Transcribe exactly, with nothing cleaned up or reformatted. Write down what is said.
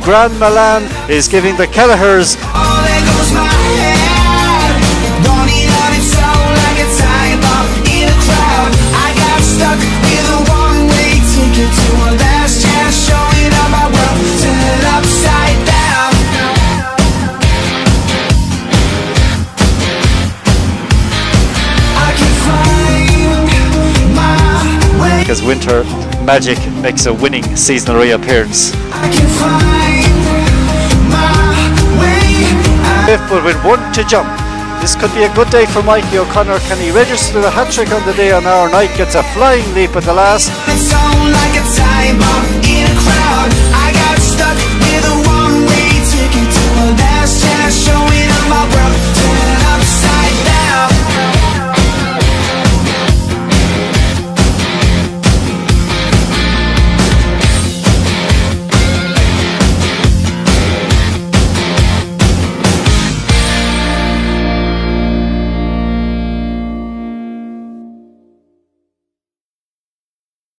Grand Milan is giving the Kelleher's because Winter Magic makes a winning seasonal reappearance. Fifth will win one to jump. This could be a good day for Mikey O'Connor. Can he register the hat-trick on the day on our night? Gets a flying leap at the last.